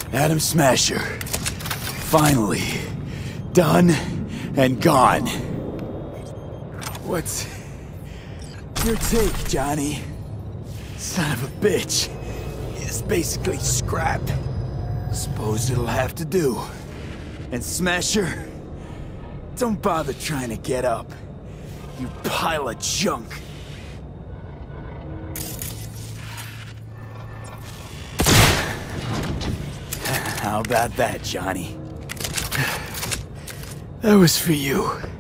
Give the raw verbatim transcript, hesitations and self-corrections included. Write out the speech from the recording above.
Adam Smasher. Finally. Done and gone. What's your take, Johnny? Son of a bitch. It's basically scrap. Suppose it'll have to do. And Smasher, don't bother trying to get up. You pile of junk. How about that, Johnny? That was for you.